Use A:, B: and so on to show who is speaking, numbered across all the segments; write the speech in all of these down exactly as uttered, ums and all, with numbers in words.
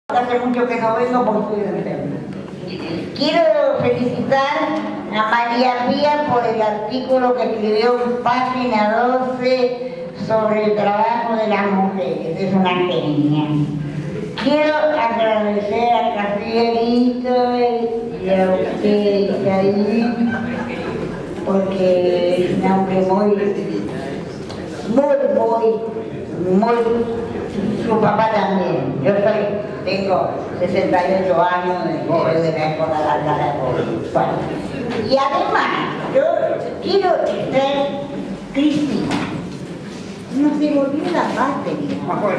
A: Hace mucho que no vengo porque estoy enferma. Quiero felicitar a María Pía por el artículo que escribió en página doce sobre el trabajo de las mujeres. Es una genia. Quiero agradecer a Castellito y a usted, Caín, porque es un hombre muy, muy, muy, muy... Su papá también. Yo soy, tengo sesenta y ocho años de, de la época de la cara de bueno. Y además, yo quiero ser Cristina. Nos devolvió la batería.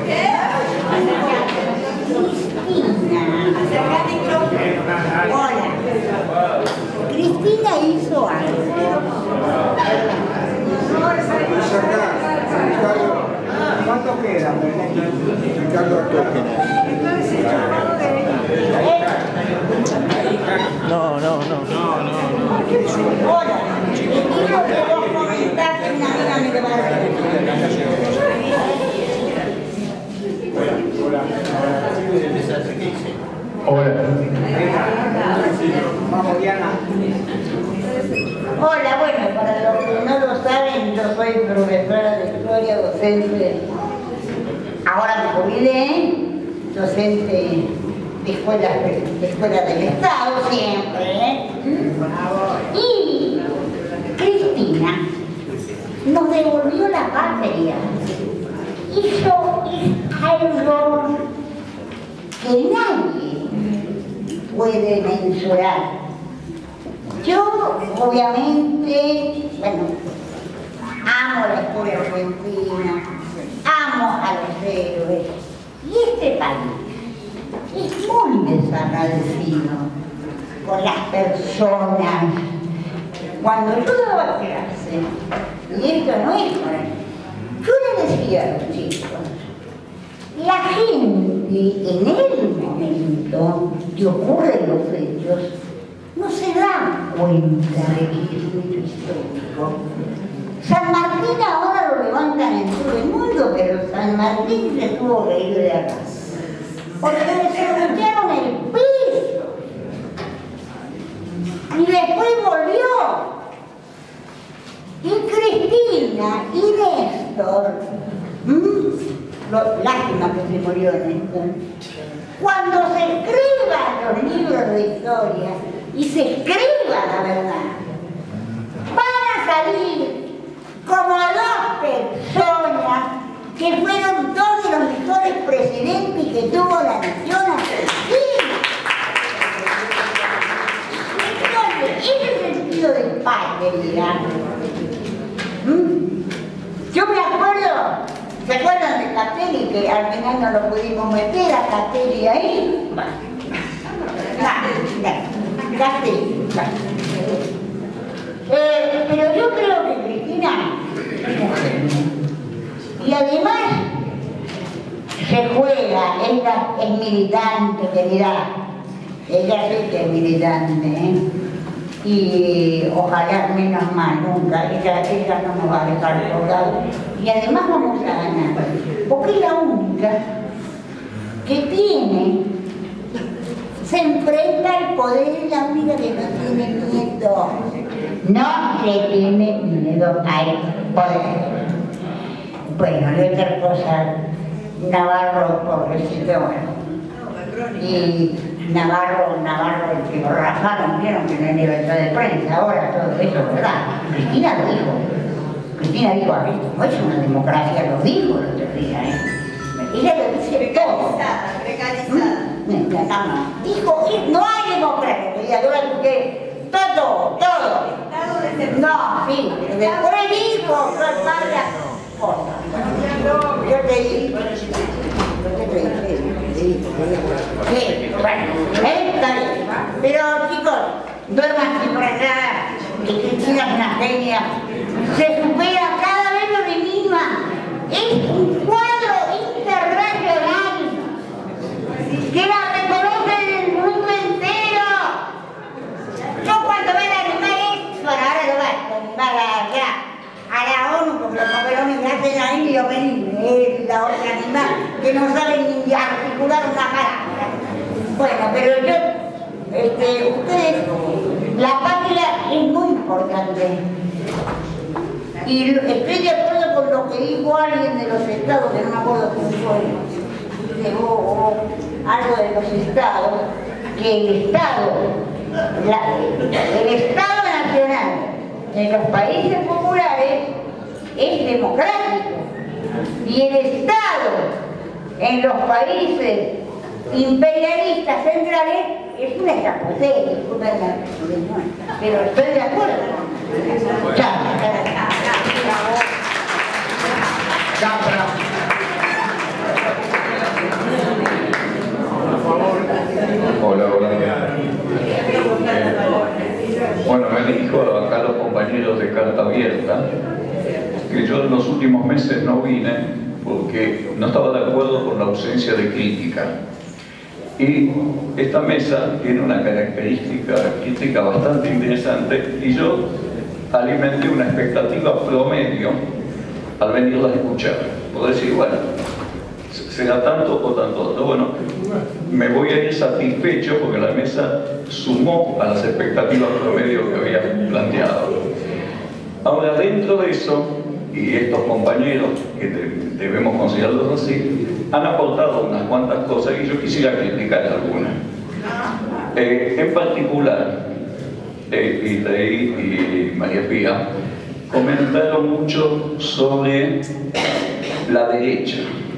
A: Cristina. Hola. Cristina hizo algo.
B: ¿Cuánto queda?
C: No, no, no. No, no, no.
A: Hola, quiero que vos comentaste una amiga me lo va a decir.
B: Hola. Vamos, Diana.
A: Hola, bueno, para los que no lo saben, yo soy profesora de historia, docente. Ahora me jubilé, docente de escuelas de, escuela del Estado, siempre. ¿eh? Y Cristina nos devolvió la patria. Hizo algo que nadie puede mensurar. Yo, obviamente, bueno, amo la historia argentina, amo a los héroes, y este país es muy desagradecido con las personas. Cuando yo daba clase, y esto no es para mí, yo le decía a los chicos, la gente en el momento que ocurren los hechos, no se dan cuenta de que es un hecho histórico. San Martín ahora lo levantan en todo el mundo, pero San Martín se tuvo que ir de acá. Porque le cerrucharon el piso. Y después volvió. Y Cristina y Néstor, ¿Mm? Lo, lástima que se murió Néstor. Cuando se escriban los libros de historia, y se escriba la verdad, van a salir como dos personas que fueron dos de los mejores presidentes que tuvo la nación argentina. Entonces, ese sentido de patria. ¿Mm? Yo me acuerdo, ¿se acuerdan de Castelli? Que al final no lo pudimos meter a Castelli ahí. Bueno, Castelli. Eh, pero yo creo que Cristina, y además se juega, ella es militante, querida, ella sí que es militante, ¿eh? Y ojalá menos mal, nunca, ella, ella no nos va a dejar colgados, y además vamos a ganar, porque es la única que tiene, se enfrenta al poder, es la única que no tiene miedo. No le tiene miedo al poder. Bueno, y otra cosa, Navarro, pobrecito, bueno. Y Navarro, Navarro, el que lo rajaron, vieron que no hay libertad de prensa, ahora todo eso, ¿verdad? Cristina lo dijo. Cristina dijo, a ver, no es una democracia, lo dijo el otro día, ¿eh? Ella lo dice todo.
D: Precarizada.
A: Dijo, no hay democracia, y ahora que todo, todo. No, sí, pero después dijo, varias cosas. Yo te dije, yo te dije, sí, bueno, está bien. Pero chicos, duerman sin allá, que Cristina es una genia, se supera cada vez lo de misma. Es un cuadro internacional que la reconocen en el mundo entero. Yo cuando veo animar esto, bueno, ahora lo vas a animar allá a la ONU, porque los papelones me hacen a indio venir, la otra animal que no saben ni articular una palabra. pero yo, este, ustedes, la patria es muy importante. Y estoy de acuerdo con lo que dijo alguien de los estados, que no me acuerdo quién fue, que hubo algo de los estados, que el Estado, la, el Estado nacional en los países populares es democrático. Y el Estado en los países imperialistas centrales es una escapotea, pero estoy de acuerdo. Chao.
D: Hola, hola. Eh, bueno, me dijo acá los compañeros de Carta Abierta que yo en los últimos meses no vine porque no estaba de acuerdo con la ausencia de crítica. Y esta mesa tiene una característica crítica bastante interesante y yo alimenté una expectativa promedio al venirla a escuchar. Puedo decir, bueno, será tanto o tanto otro. Bueno, me voy a ir satisfecho porque la mesa sumó a las expectativas promedio que había planteado. Ahora, dentro de eso, y estos compañeros, que debemos considerarlos así, han aportado unas cuantas cosas y yo quisiera criticar algunas. Eh, en particular, eh, Itaí y María Pía comentaron mucho sobre la derecha.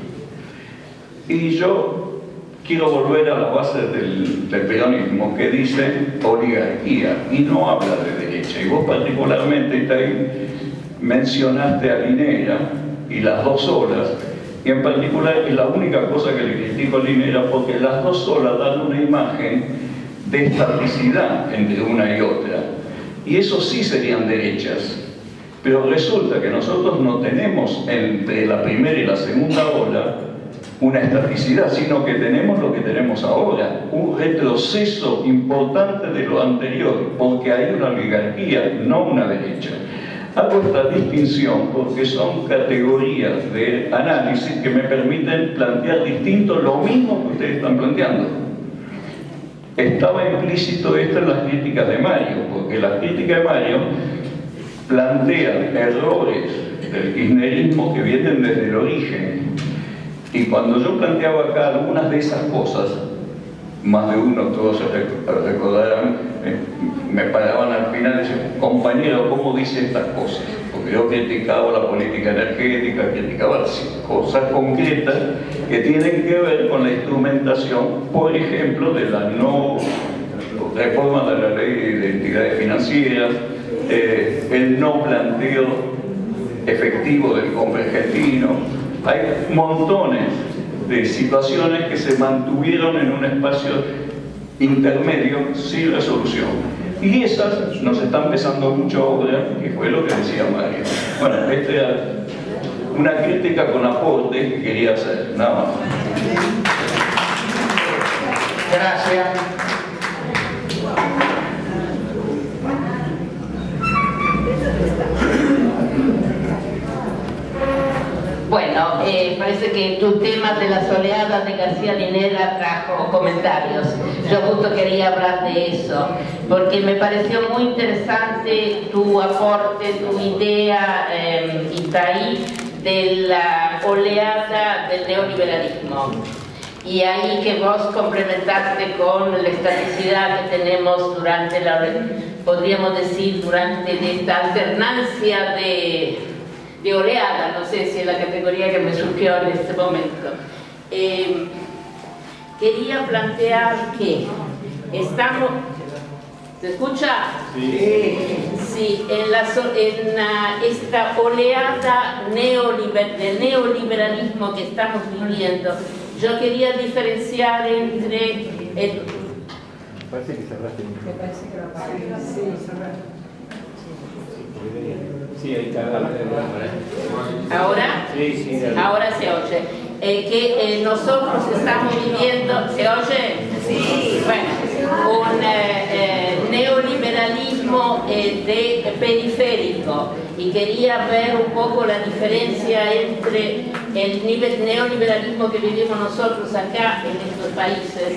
D: Y yo quiero volver a la base del, del peronismo, que dice oligarquía y no habla de derecha. Y vos particularmente, Itaí, mencionaste a Linera y las dos olas, y en particular es la única cosa que le critico a Linera, porque las dos olas dan una imagen de estaticidad entre una y otra, y eso sí serían derechas. Pero resulta que nosotros no tenemos entre la primera y la segunda ola una estaticidad, sino que tenemos lo que tenemos ahora, un retroceso importante de lo anterior, porque hay una oligarquía, no una derecha. Hago esta distinción porque son categorías de análisis que me permiten plantear distinto lo mismo que ustedes están planteando. Estaba implícito esto en las críticas de Mario, porque las críticas de Mario plantean errores del kirchnerismo que vienen desde el origen. Y cuando yo planteaba acá algunas de esas cosas, más de uno, todos se recordarán, me paraban al final y decían, compañero, ¿cómo dice estas cosas? Porque yo criticaba la política energética, criticaba las cosas concretas que tienen que ver con la instrumentación, por ejemplo, de la no reforma de la ley de entidades financieras, eh, el no planteo efectivo del convergentino. Hay montones de situaciones que se mantuvieron en un espacio intermedio sin resolución. Y esas nos están pesando mucho ahora, que fue lo que decía Mario. Bueno, esta era una crítica con aporte que quería hacer, nada más.
B: Gracias.
E: Bueno, eh, parece que tu tema de las oleadas de García Linera trajo comentarios. Yo justo quería hablar de eso, porque me pareció muy interesante tu aporte, tu idea, eh, Itaí, de la oleada del neoliberalismo. Y ahí que vos complementaste con la estaticidad que tenemos durante la, podríamos decir, durante esta alternancia de... de oleada, no sé si es la categoría que me surgió en este momento. Eh, quería plantear que estamos... ¿Se escucha? Sí. Sí, en, la, en la, esta oleada neoliber, de neoliberalismo que estamos viviendo, yo quería diferenciar entre... El,
B: Parece que cerraste. Me parece que lo apagué. Sí, cerraste. Sí, ahí está.
E: ¿Ahora?
B: Sí, sí.
E: Ahora se oye. Eh, que eh, nosotros estamos viviendo... ¿Se oye? Sí. Bueno, un eh, eh, neoliberalismo eh, de periférico. Y quería ver un poco la diferencia entre el neoliberalismo que vivimos nosotros acá en estos países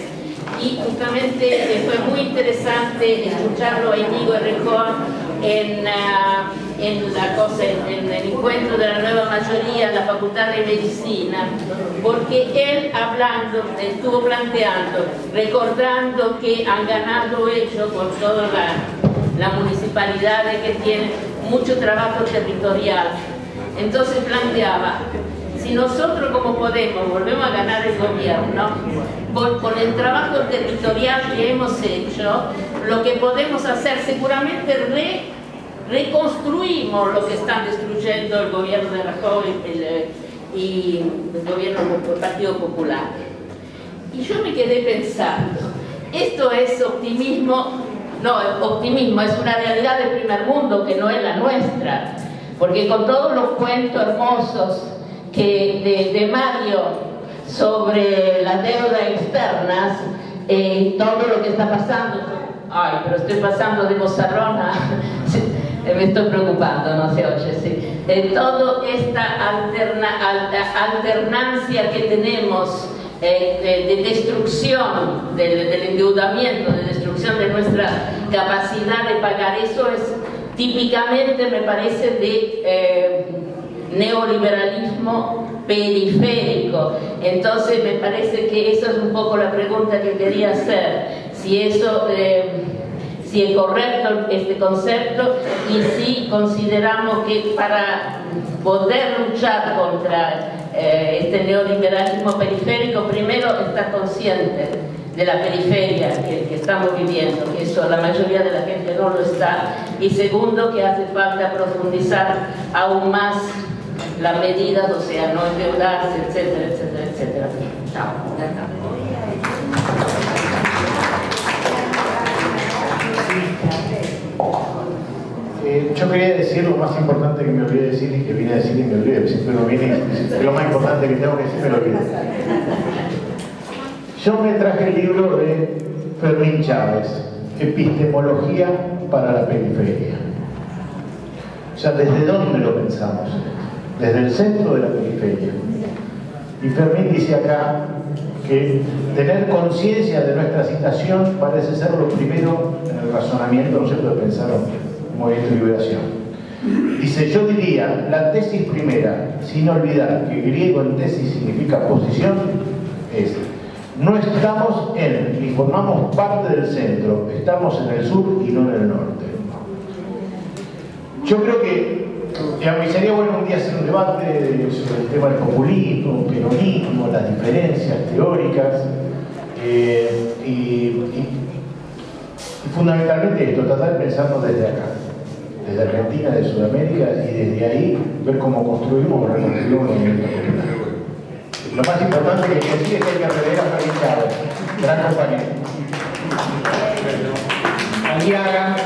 E: y justamente eh, fue muy interesante escucharlo a Íñigo Errejón en, uh, en la cosa, en, en el encuentro de la nueva mayoría en la Facultad de Medicina, porque él hablando, estuvo planteando, recordando que han ganado ellos por toda la, la municipalidad que tienen mucho trabajo territorial. Entonces planteaba, si nosotros como Podemos volvemos a ganar el gobierno, por, con el trabajo territorial que hemos hecho, lo que podemos hacer seguramente re, reconstruimos lo que están destruyendo el gobierno de Rajoy el, y el gobierno del Partido Popular. Y yo me quedé pensando, esto es optimismo, no, optimismo es una realidad del primer mundo que no es la nuestra, porque con todos los cuentos hermosos que de, de Mario sobre las deudas externas, eh, todo lo que está pasando, ay, pero estoy pasando de bozarrona, me estoy preocupando, no se oye, sí. Eh, toda esta alterna, alta, alternancia que tenemos eh, de, de destrucción del, del endeudamiento, de destrucción de nuestra capacidad de pagar, eso es típicamente, me parece, de eh, neoliberalismo periférico. Entonces me parece que eso es un poco la pregunta que quería hacer, si eso eh, si es correcto este concepto y si consideramos que para poder luchar contra eh, este neoliberalismo periférico, primero estar consciente de la periferia que, que estamos viviendo, que eso la mayoría de la gente no lo está, y segundo que hace falta profundizar aún más las medidas, o sea, no endeudarse, etcétera, etcétera, etcétera. Chao.
F: Eh, yo quería decir lo más importante que me olvidé decir y que vine a decir y me olvidé, siempre me viene y lo más importante que tengo que decir me lo olvidé. Yo me traje el libro de Fermín Chávez, Epistemología para la periferia. O sea, ¿desde dónde lo pensamos? Desde el centro de la periferia. Y Fermín dice acá que tener conciencia de nuestra situación parece ser lo primero en el razonamiento, ¿no es cierto?, de pensar en movimiento de liberación. Dice, yo diría, la tesis primera, sin olvidar que griego en tesis significa posición, es: no estamos en, ni formamos parte del centro, estamos en el sur y no en el norte. Yo creo que digamos, sería bueno un día hacer un debate sobre el tema del populismo, peronismo, las diferencias teóricas, eh, y, y, y fundamentalmente esto, tratar de pensarlo desde acá, desde Argentina, de Sudamérica, y desde ahí ver cómo construimos o reconstruimos el movimiento popular. Lo más importante que decir es que hay que rever a Fermín Chávez, gran compañero.
B: Aliaga.